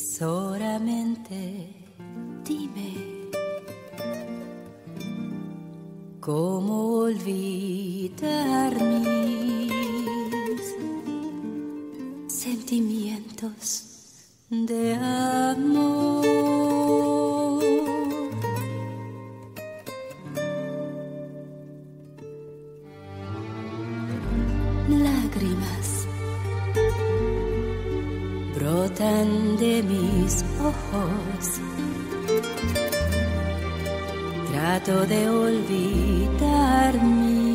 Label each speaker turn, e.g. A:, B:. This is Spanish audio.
A: Solamente dime cómo olvidar mis sentimientos de amor. Lágrimas brotan de mis ojos. Trato de olvidar mi